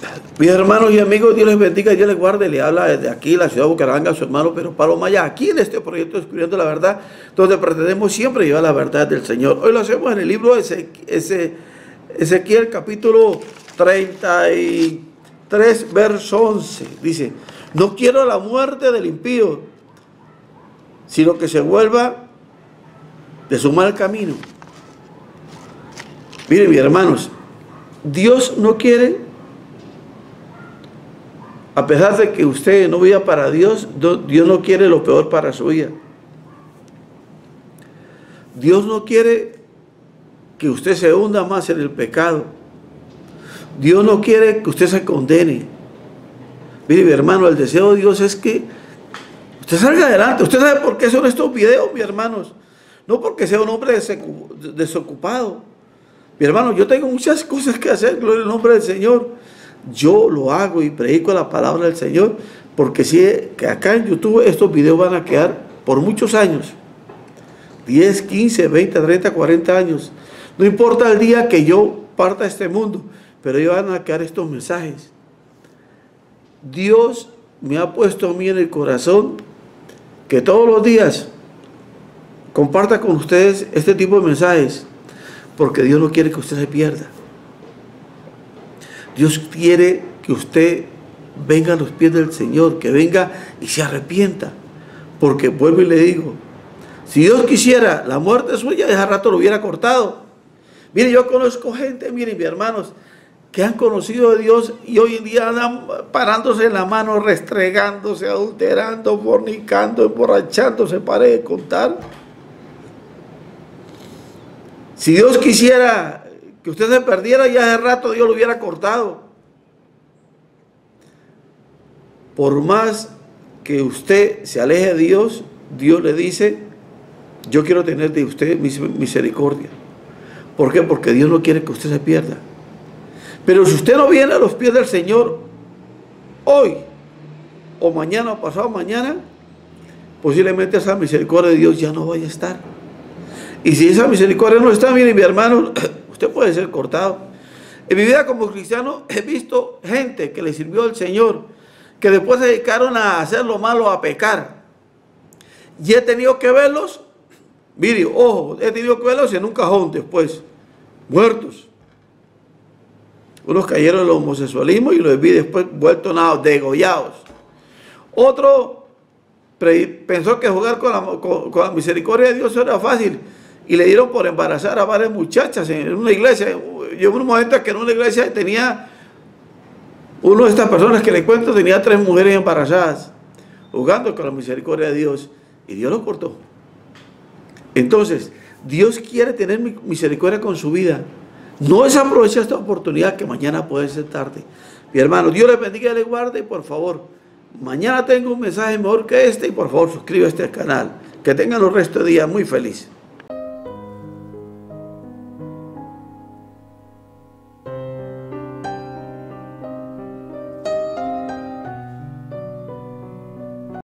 Mis hermanos y amigos, Dios les bendiga, Dios les guarde. Le habla desde aquí, la ciudad de Bucaramanga, su hermano Pedro Pablo Maya, aquí en este proyecto Descubriendo la Verdad, donde pretendemos siempre llevar la verdad del Señor. Hoy lo hacemos en el libro de Ezequiel, capítulo 33, verso 11. Dice: no quiero la muerte del impío, sino que se vuelva de su mal camino. Miren, mis hermanos, Dios no quiere, a pesar de que usted no viva para Dios, Dios no quiere lo peor para su vida. Dios no quiere que usted se hunda más en el pecado. Dios no quiere que usted se condene. Mire, mi hermano, el deseo de Dios es que usted salga adelante. Usted sabe por qué son estos videos, mis hermanos. No porque sea un hombre desocupado. Mi hermano, yo tengo muchas cosas que hacer, gloria al nombre del Señor. Yo lo hago y predico la palabra del Señor, porque sé que acá en YouTube estos videos van a quedar por muchos años. 10, 15, 20, 30, 40 años. No importa el día que yo parta de este mundo, pero ellos van a quedar estos mensajes. Dios me ha puesto a mí en el corazón que todos los días comparta con ustedes este tipo de mensajes, porque Dios no quiere que usted se pierda. Dios quiere que usted venga a los pies del Señor, que venga y se arrepienta, porque vuelvo y le digo, si Dios quisiera la muerte suya, de hace rato lo hubiera cortado. Mire, yo conozco gente, miren, mis hermanos, que han conocido a Dios y hoy en día andan parándose en la mano, restregándose, adulterando, fornicando, emborrachándose, pare de contar. Si Dios quisiera que usted se perdiera, ya hace rato Dios lo hubiera cortado. Por más que usted se aleje de Dios, Dios le dice: yo quiero tener de usted misericordia. ¿Por qué? Porque Dios no quiere que usted se pierda. Pero si usted no viene a los pies del Señor hoy, o mañana, o pasado mañana, posiblemente esa misericordia de Dios ya no vaya a estar. Y si esa misericordia no está, miren, mi hermano, usted puede ser cortado. En mi vida como cristiano he visto gente que le sirvió al Señor, que después se dedicaron a hacer lo malo, a pecar. Y he tenido que verlos, mire, ojo, he tenido que verlos en un cajón después, muertos. Unos cayeron en el homosexualismo y los vi después vueltos nada, degollados. Otro pensó que jugar con la misericordia de Dios era fácil y le dieron por embarazar a varias muchachas en una iglesia. Llegó un momento que en una iglesia tenía, uno de estas personas que le cuento, tenía 3 mujeres embarazadas, jugando con la misericordia de Dios, y Dios lo cortó. Entonces, Dios quiere tener misericordia con su vida. No desaproveche esta oportunidad, que mañana puede ser tarde. Mi hermano, Dios les bendiga y les guarde, y por favor, mañana tengo un mensaje mejor que este, y por favor suscríbete al canal. Que tengan los restos de día muy feliz.